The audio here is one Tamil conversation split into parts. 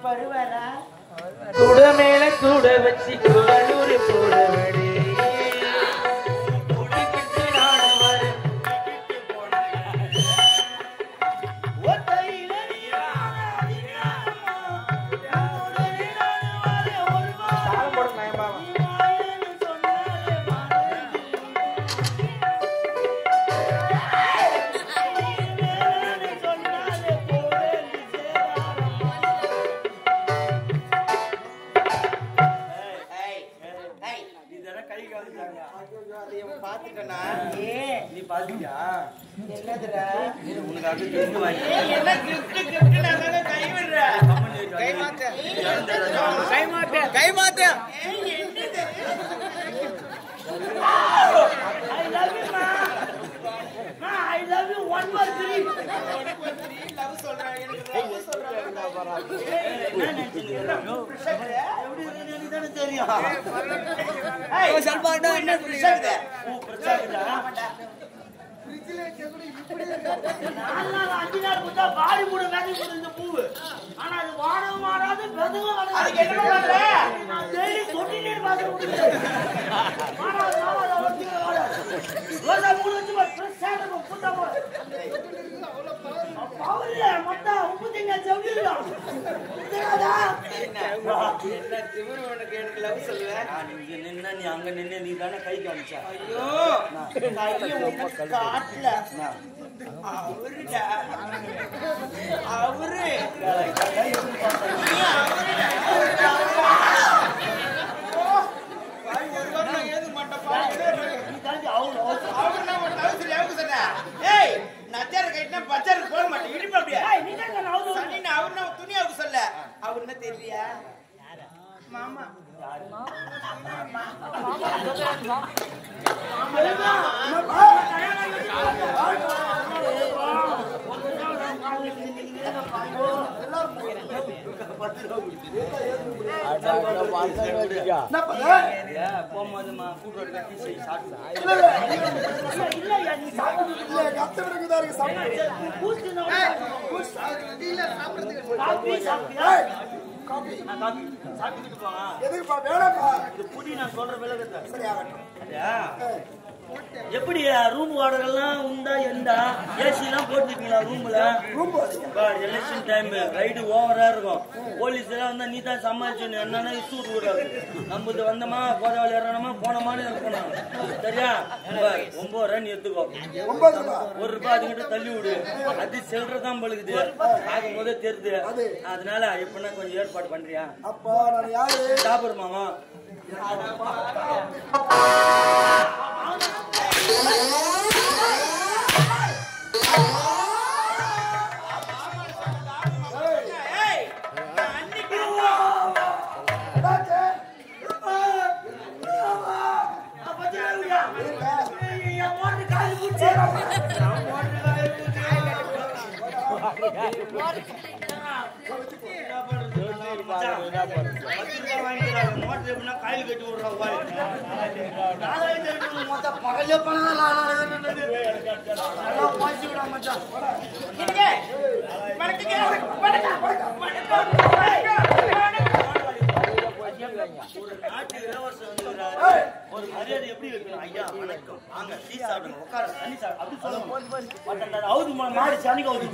வருவாரா? கூட மேல கூட வச்சு குடலூர் போறவடி நீ பாத்தியா என்னதுடா? உனக்கு என்ன கிஃப்ட் கிஃப்ட் நாங்க கை விடுற. கை மாத்து I love you ma. Ma I love you 1 more 3. 1 more 3 love சொல்றாங்க எனக்கு love சொல்றாங்க. என்ன நினைச்சீங்க? எப்படி இருக்கு எனக்கு தான தெரியும். ஏய் சல்மாண்டா என்ன பிரச்சனை? பிரச்சனைடா. ஃப்ரிட்ஜ்ல வச்ச கூட இப்படி நாலு 5 நாள் கூட பாடி மூடு மேடி மூடு இந்த பூ. ஆனா அது வாடவும் வாடாது வெதுங்க வராது. அதுக்கு என்ன பண்ற? நான் டெய்லி தொட்டிலே பாத்து விட்டுறேன். வாடாது வாடாது ரோசா மூணு வச்சு ஃப்ரெஷ்ஷா இருக்கும் புட்டா போ. பவுல்ல மொத்தம் உப்பு திங்க செவிடா. என்னடா? என்ன திமிரு உனக்கு எனக்கு லவ் சொல்லுவே. நீ நின்னா நீ அங்க நின்னு நீ தான கை காமிச்சா. ஐயோ கையில உப்பு காட்டல. அவருடா. அவரு. அவருன்னா தெரியலையா? மாமா போகும்போதுமா கூட்டு கட்டி செய் சாப்பிட்டு இல்லையா நீ சாப்பிட்டு கத்த விடுங்கதா இருக்கு சாப்பிட்டு காபி சாப்பிட்டியா? காபி சாப்பிட்டுட்டு போங்க. எதுக்குப்பா வேணாப்பா? இது புடி நான் சொல்ற விலகத்தை சரியாகட்டும். எப்படி ரூம் வாடகைலாம் உண்டா எண்டா ஏசி எல்லாம் போட்டுருக்கீங்களா ரூம்ல? எலெக்ஷன் டைம் ரைடு ஓவரா இருக்கும். போலீஸ் எல்லாம் வந்தா நீ தான் சமாளிச்சு என்னன்னா இஷ்யூ விடாது. நம்ம வந்தோமா கோதாவளி ஏறணுமா போனோமான்னு இருக்கணும். சரியா? 9 ரன் எடுத்துக்கோ. 1 ரூபாய் அதுக்கிட்ட தள்ளி விடு. அது செல்றதான் பழுகுது ஆகும் போதே தெரியுது. அதனால எப்படின்னா கொஞ்சம் ஏற்பாடு பண்றியா? சாப்பிடுமாமா காயில் கட்டி விடுறோம் பகலே நாட்டு இளவரசர் வந்துருக்காரு. ஒரு மரியாதை எப்படி வைக்கணும்? ஐயா வணக்கம் வாங்க டீ சாப்பிடுங்க உட்கார தண்ணி சாப்பிடு அப்படி சொல்லுங்க. அவுது மாடி சனிக்கு அவுது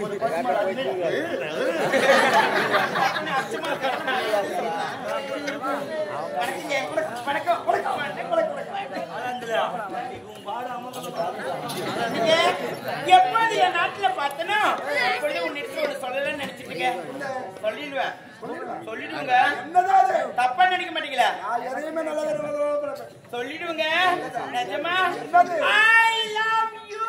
எப்படி என் நாட்டுல பார்த்தனா சொல்லலன்னு நினைச்சிட்டு சொல்லிடுவேன். சொல்லிடுங்க தப்பா நினைக்க மாட்டீங்களா? சொல்லிடுங்க நிஜமா I love you.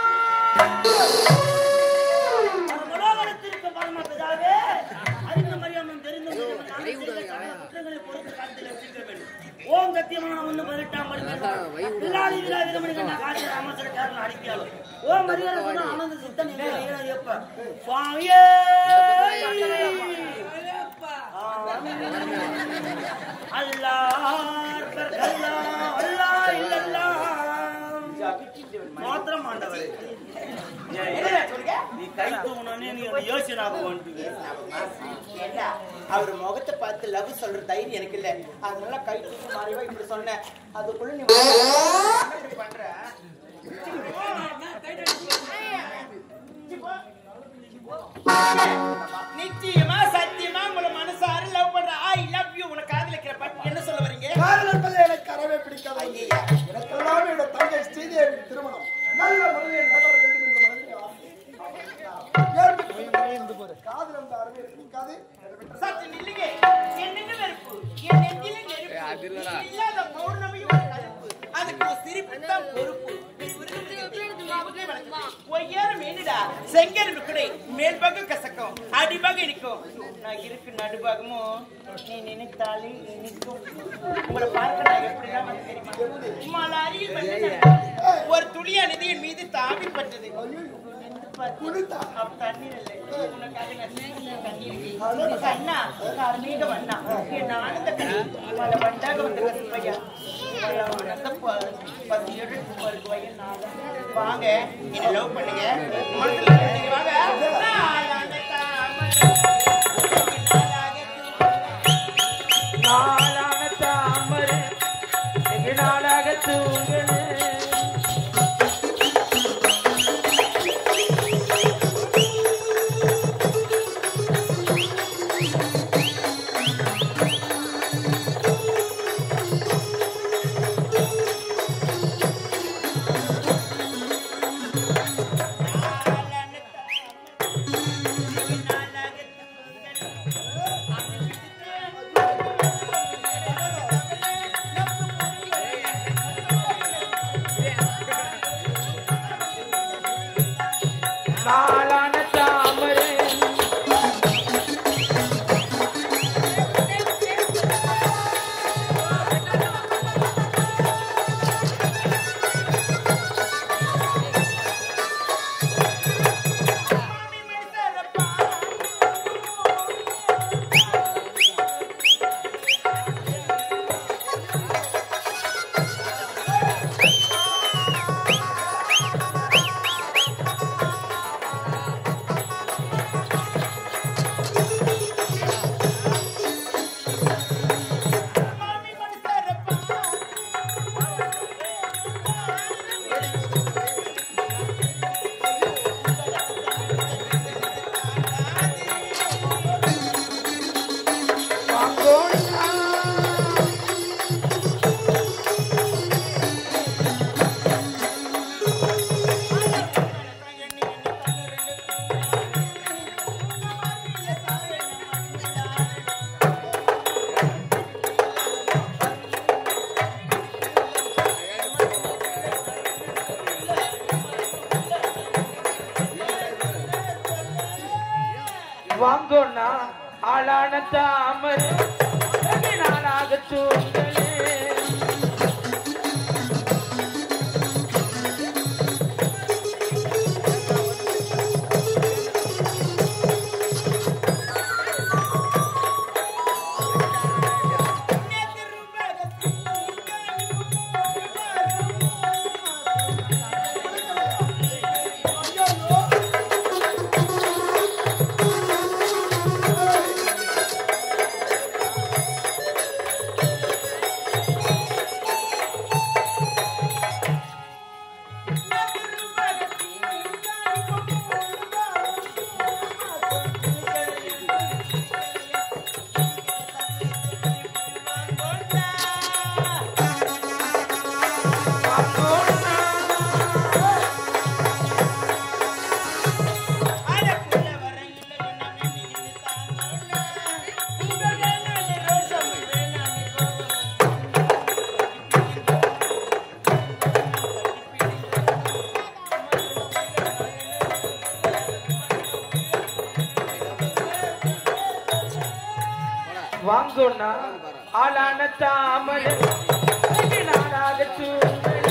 மனோகரத்திற்கு பரமபிதாவே அறிந்த மரியாதை தெரிந்து குற்றங்களை பொறுத்து காலத்தில் வச்சிருக்க வேண்டும். ஓம் சத்தியமான 1:18 வினாடி வினாடி மணிக்கு காட்சி அமைச்சர் காரணம் அடிக்காலும் ஓம் மரியாதை சொன்ன ஆனந்த சித்தன் எப்ப சுவாமியே மாத்திரம் ஆண்டவர் நீ கை கை தூங்கினோடனே நீ அந்த யோசனை அவர் முகத்தை பார்த்து லவ் சொல்ற தைரியம் எனக்கு இல்ல. அதனால கை தூக்கி மாறிவா இப்படி சொன்னேன். அதுக்குள்ள நீ பண்ற நிச்சயமா சத்தியமா உங்களை மனசார லவ் பண்ற. I love you. உனக்கு காதல் வைக்கிற பாட்டு என்ன சொல்ல வரீங்க? காதல் என்பது எனக்கு அறவே பிடிக்காது. எனக்கு எல்லாமே என்னோட தங்கை ஸ்ரீதேவி திருமணம் நல்ல முறையில் நடைபெற வேண்டும் என்று காதல் என்ற அறவே பிடிக்காது. சற்று நில்லுங்க. என்னென்ன வெறுப்பு என் நெஞ்சிலே நெருப்பு இல்லாத பௌர்ணமியும் ஒரு கருப்பு. அதுக்கு ஒரு சிரிப்பு தான் பொறுப்பு. ஒய்யாரம் என்னடா செங்கல் இருக்குடை மேல் பக்கம் கசக்கும் அடிபாகம் இனிக்கும். நான் இருக்கு நடுபாகமும் நீ நினைத்தாலே இனிக்கும். உங்களை பார்க்க நான் எப்படிலாம் வந்து தெரியுமா? மலாரியில் வந்து ஒரு துளியானது என் மீது தாவி பட்டது. தண்ணீர் இல்லை உனக்காக தண்ணீர் அண்ணா கார்மீக வண்ணா என் ஆனந்த கணி பல வண்டாக வந்து கசிப்பையா பசியோடு வயல் வாங்க என்ன லவ் பண்ணுங்க. வாங்க நாளான தாமரை எங்க நாளாக தூங்கல. நாளான தாமரை வாங்கோண்ணா ஆளான தாமரை நாளாக தூங்கலே. வாங்கோண்ணா ஆளான தாமரை நாளாக தூங்கலே.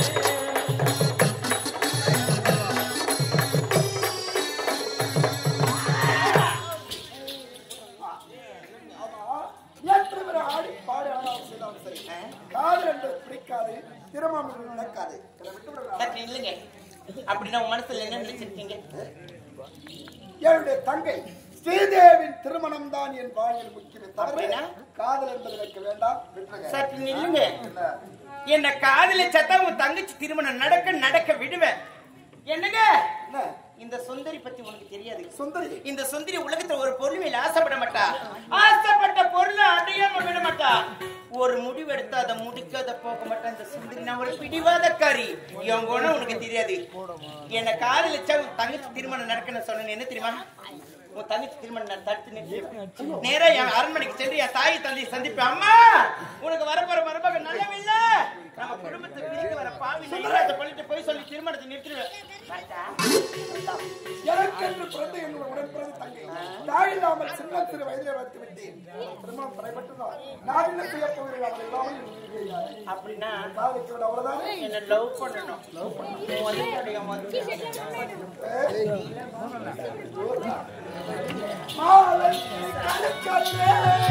ஆடி பாடி ஆனாலும் செய்தாலும் சரி காதல் என்பது பிடிக்காது. திருமணம் நடக்காது. இல்லைங்க அப்படின்னா உன் மனசுல என்ன நினைச்சிருக்கீங்க? என்னுடைய தங்கை ஸ்ரீதேவின் திருமணம் தான் என் வாழ்வில் முக்கியம். அப்படின்னா காதல் என்பது எனக்கு வேண்டாம். சற்று நில்லுங்க. என்ன காதலிச்சா உன் தங்கச்சி திருமணம் நடக்க விடுவேன். என்னங்க இந்த சுந்தரி பத்தி உனக்கு தெரியாது. சுந்தரி இந்த சுந்தரி உலகத்துல ஒரு பொருள் மேல ஆசைப்பட மாட்டா. ஆசைப்பட்ட பொருளை அடையாம விட மாட்டா. ஒரு முடிவு எடுத்தா அதை முடிக்காத போக மாட்டா. இந்த சுந்தரி நான் ஒரு பிடிவாதக்காரி. என் குணம் உனக்கு தெரியாது. என்ன காதலிச்சா உன் தங்கச்சி திருமணம் நடக்கணும்னு சொன்ன என்ன தெரியுமா? உன் தங்கச்சி திருமணம் தடுத்து நிறுத்தி நேரா என் அரண்மனைக்கு சென்று என் தாய் தந்தையை சந்திப்பேன். அம்மா உனக்கு வரப்போற மருமகன் நல்லவில்ல. நம்ம குடும்பத்தை பிரிக்க வர பாவி சொல்லிட்டு போய் சொல்லி திருமணத்தை நிறுத்திடுவேன். எனக்கென்று பிறந்த என்னுடைய உடன்பிறந்த தங்கை தாய் இல்லாமல் சின்ன சிறு வயதிலே வளர்த்து விட்டேன். திருமணம் தடைபட்டுதான் நான் என்ன செய்ய போகிறேன்? அவர் இல்லாமல் அப்படின்னா அவ்வளவுதான். என்ன லவ் பண்ணணும். மாலை கலக்கலே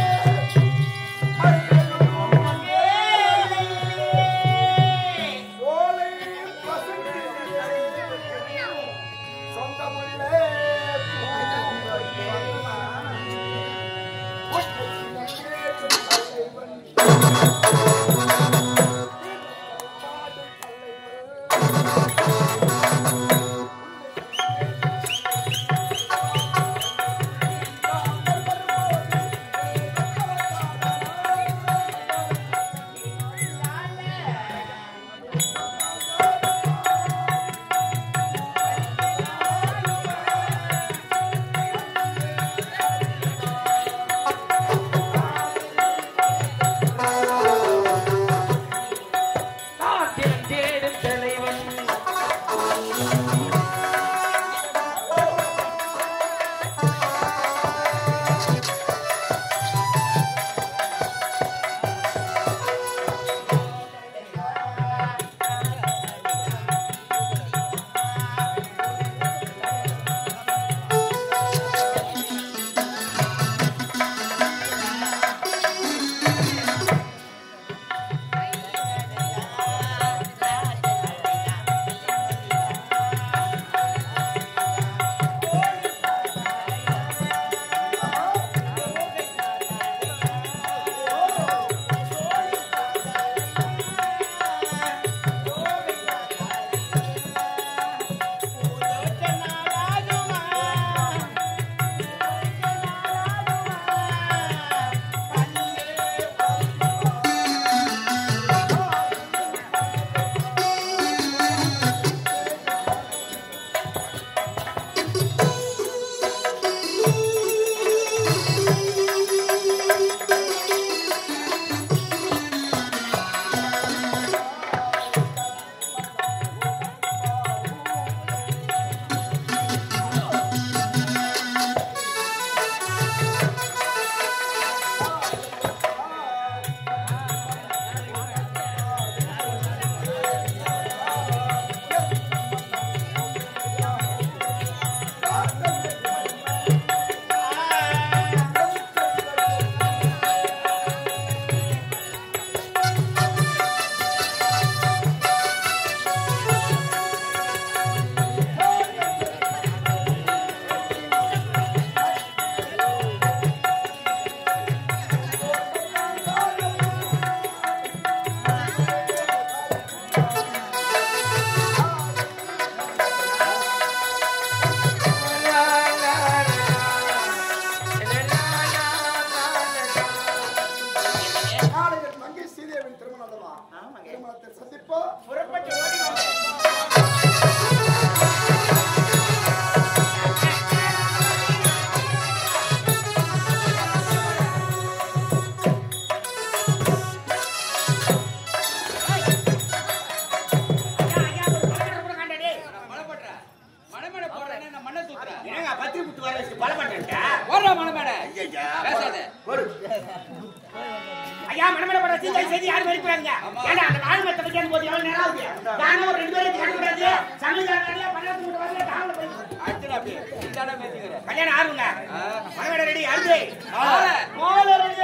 ஐயா மனமேல பட செய்தி யாரும் வெளிப்படுறாங்க. ஏன்னா அந்த வாழ்மத்தை பத்தி போது எவ்வளவு நேரம் ஆகுது. நான் ஒரு 2 பேரும் கேட்கக்கூடாது. சமையல்காரங்க பண்ணாத வரல தாவல போய் அடுத்து அப்படியே இதான மேத்திங்கற கல்யாணம் ஆறுங்க. மனமேல ரெடி ஆகுது. மோல ரெடி.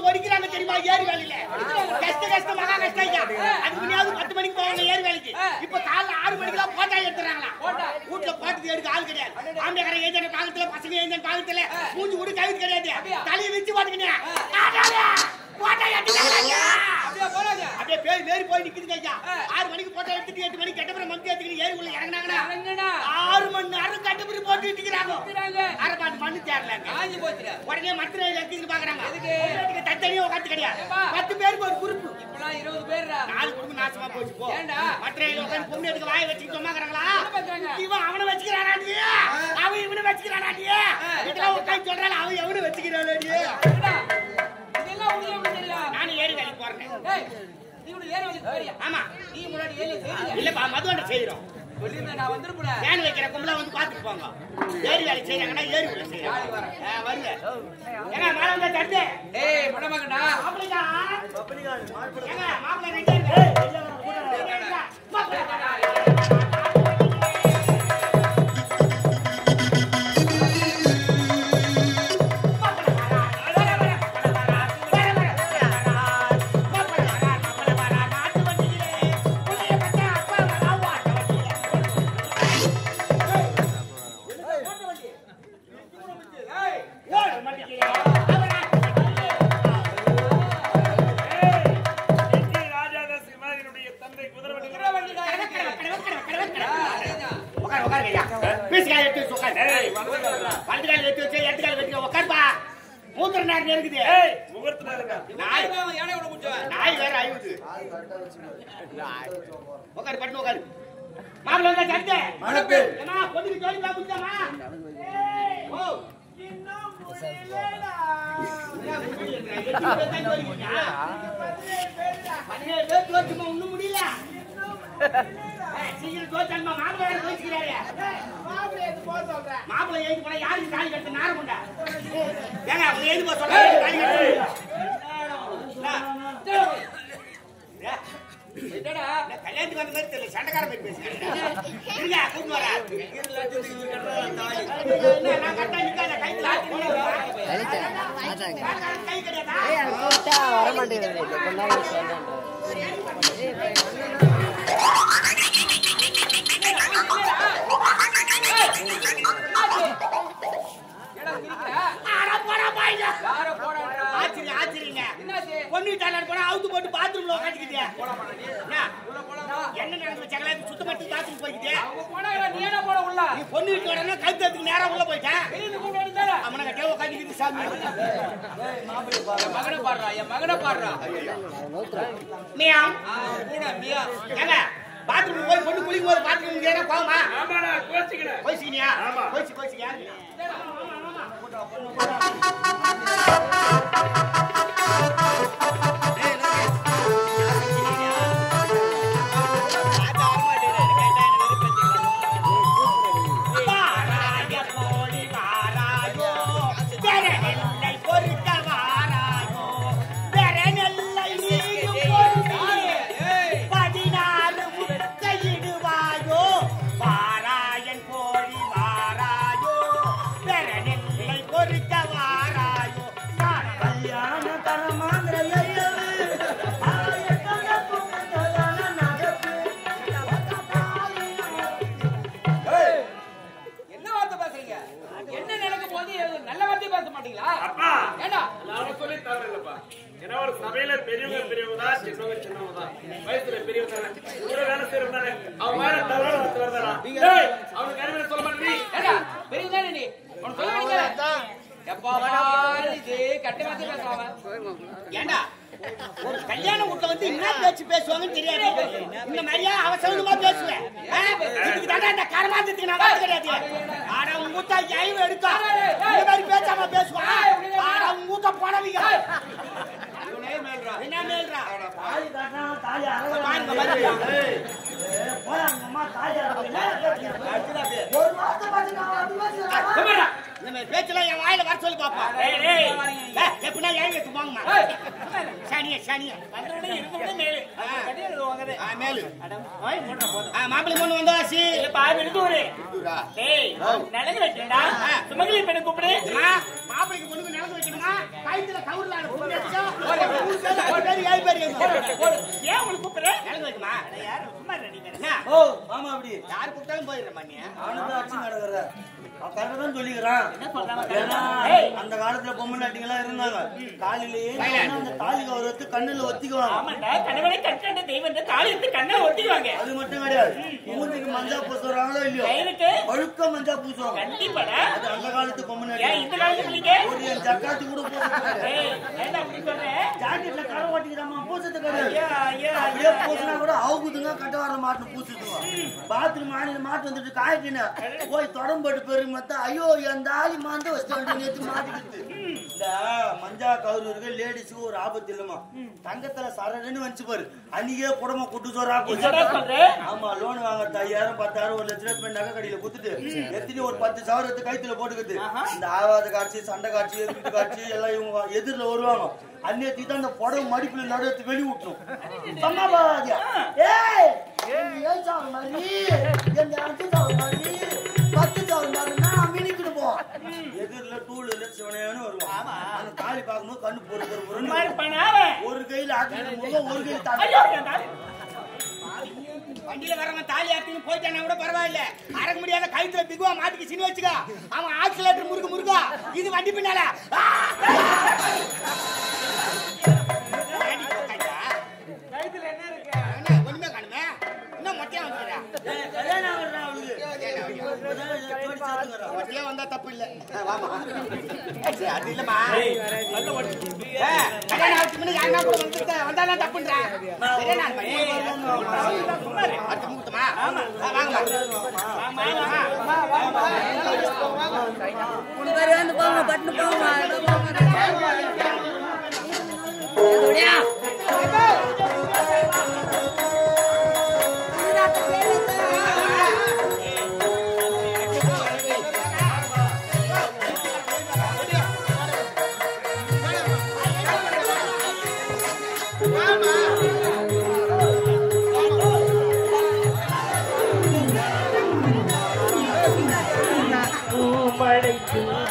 ஒடிக்கிறாங்க தெரியுமா ஏரி வேலையில கஷ்டம் மகா கஷ்டம் ஐயா அது முன்னாடி 10 மணிக்கு போவாங்க ஏரி வேலைக்கு இப்ப காலைல 6 மணிக்கு போட்டா எடுத்துறாங்களா வீட்டுல பாட்டு எடுக்க ஆள் கிடையாது ஆம்பளை ஏஜென்ட் பாகத்துல பசங்க ஏஜென்ட் பாகத்துல மூஞ்சி கூட கழுத்து கிடையாது தலையை வச்சு பாத்துக்கினே போட்டா எடுத்துறாங்க அப்படியே பேர் மேரி போய் நிக்குதுங்க ஐயா 6 மணிக்கு போட்டா எடுத்துட்டு 8 மணிக்கு கட்டபுரம் மந்தி எடுத்துக்கிட்டு ஏரிக்குள்ள இறங்குனாங்கன்னா 6 மணி நேரம் கட்டபுரம் போட்டு எடுத்துக்கிறாங்க அரை பாட்டு மண்ணு தேரலங்க உடனே மத்திரை எடுத்துட்டு பாக்குறாங்க தத்தனியும் உட்காந்து கிடையாது 10 பேருக்கு ஒரு குரூப் இப்பெல்லாம் 20 பேர் 4 குடும்பம் நாசமா போச்சு போ மத்திரையில உட்காந்து பொண்ணு எடுக்க வாயை வச்சுட்டு சொன்னாங்கறாங்களா இவன் அவனை வச்சுக்கிறானாடி அவன் இவனை வச்சுக்கிறானாடி இதெல்லாம் உட்காந்து சொல்றான் அவன் எவனை வச்சுக்கிறானாடி இதெல்லாம் உங்களுக்கு தெரியல நான் ஏரி வேலைக்கு போறேன் நீ கூட ஏரி வேலைக்கு போறியா ஆமா நீ முன்னாடி ஏரி செய்றீங்க இல்லப்பா மதுவண்ட செய்றோம் சொல்லிருந்தா நான் வந்திருப்பேன் வேன் வைக்கிற கும்பல வந்து பாத்துட்டு போங்க ஏரி வேலை செய்றாங்கன்னா ஏரி உள்ள செய்றாங்க வருங்க ஏங்க மேல வந்து தட்டு ஏய் மடமகனா அப்படிடா ஏங்க மாப்பிள்ளை ரெடி ஏய் எல்லாம் கூட்டறா மாப்பிள்ளை மாப்பிள்ளை ஏறி போனா யாருக்கு தாலி கட்ட நேரம் உண்டா ஏங்க அவங்க ஏறி போ சொல்றாங்க தாலி கட்டடா கல்யாணத்துக்கு வந்த மாதிரி தெரியல சண்டைக்கார போய் பேசுறீங்க கூட்டு வரா நான் கட்டா நிக்காத கை கிடையாதா வர மாட்டேங்குது அவுத்து போட்டு பாத்ரூம்ல உட்காந்துக்கிட்டே என்ன நடந்து சகலாத்து சுத்த மட்டும் பாத்ரூம் போய்கிட்டே நீ பொண்ணு வீட்டு உடனே கழுத்துக்கு நேரம் உள்ள போயிட்டேன் அவனை கட்டே உட்காந்துக்கிட்டு சாமி மகனை பாடுறா என் மகனை பாடுறா ஏங்க பாத்ரூம் போய் பொண்ணு குளிக்கும் போது பாத்ரூம் ஏன்னா போகுமா போய்ச்சிக்கினியா போய்ச்சி யாரு ஒரு கல்யாண வீட்டுல வந்து என்ன பேச்சு பேசுவாங்கன்னு தெரியாது இந்த மாதிரியா அவசரமா பேசுவேன் இந்த கரமாந்தத்துக்கு நான் வந்து கிடையாது ஆனா உங்க ஊத்தா ஜெய்வு எடுக்கா இந்த மாதிரி பேசாம பேசுவான் ஆனா உங்க ஊத்த போனவீங்க என்ன மேல்றா தாலி கட்டா தாலி அரங்க போறாங்க அம்மா தாலி அரங்க ஒரு மாசம் பாத்துங்க இந்த மாதிரி பேச்செல்லாம் என் வாயில வர சொல்லி பாப்பா. எப்படின்னா ஏன் வைக்க போங்கம்மா. சனிய மேலு மாப்பிள்ளை பொண்ணு வந்தாச்சு. மாப்பிள்ளைக்கு பொண்ணுக்கு நிலந்து வைக்கணுமா? கைத்துல கவுர்ல ஏன் உங்களுக்கு கூப்பிடுறேன்? நிலந்து வைக்குமா? சும்மா ஓ மாமா அப்படி யாரு கூப்பிட்டாலும் போயிடுறேன். நீ அவனுக்கு அச்சு நடக்கிற கரெக்டாதான் சொல்லிக்கிறான். ஏன்னா அந்த காலத்துல பொம்மநாட்டிங்களா இருந்தாங்க. காலையிலேயே அந்த தாலி கவுரத்து கண்ணுல ஒத்திக்குவாங்க. அது மட்டும் கிடையாது, மூஞ்சிக்கு மஞ்சா பூசுறாங்களோ இல்லையோ, ஒழுக்க மஞ்சா பூசுவாங்க. அது அந்த காலத்து பொம்மநாட்டி. ஒரு என் ஜக்காத்து கூட ஜாக்கெட்ல கரை ஓட்டிக்கிறாமா பூசத்து கிடையாது. அப்படியே பூசினா கூட அவுக்குதுங்க கட்டவார மாட்டு பூசுதுங்க. பாத்ரூம் மாட்டு வந்துட்டு காய்க்கின போய் தொடம்பட்டு பெருமை ஐயோ எந்த ஆளி மாந்து வச்சு மாட்டிக்கிட்டு. இந்த மஞ்சா கவுருக்கு லேடிஸுக்கு ஒரு ஆபத்து இல்லமா, தங்கத்துல சரன்னு வந்துச்சு பாரு, அன்னைக்கே குடமா குட்டு சோறா போச்சு. ஆமா, லோன் வாங்க 5000 10,000 1 லட்ச ரூபாய் நகை கடையில குத்துட்டு எத்தனை ஒரு 10,000 எடுத்து கைத்துல போட்டுக்குது. இந்த ஆவாத காட்சி சண்டை காட்சி எதிர்த்து காட்சி எல்லாம் இவங்க எதிரில வருவாங்க. அன்னைக்கு தான் அந்த புடவை மடிப்புல நடுத்து வெளி விட்டுரும். எதிரில டூல் சிவனையானு வருவான். அந்த தாலி பார்க்கும்போது கண்ணு பொறு ஒரு கையில ஆட்டி ஒரு கையில் தாண்டி வண்டியில வரவன் தாலி ஆட்டின்னு போயிட்டானா கூட பரவாயில்ல. அறக்க முடியாத கைத்துல பிகுவா மாட்டிக்கு சின்ன வச்சுக்கா. அவன் ஆக்சிலேட்டர் முருகா இது வண்டி பின்னால ஒண்ணுமே காணுமே. இன்னும் மொட்டையா வந்துடுறா. மொட்டையா வந்தா தப்பு இல்ல. அது இல்லமா கல்யாணம் ஆச்சு முன்ன யாருன்னா கூட வந்தாலும் தப்புன்றா. அடுத்த முகூர்த்தமா பூமழைக்கு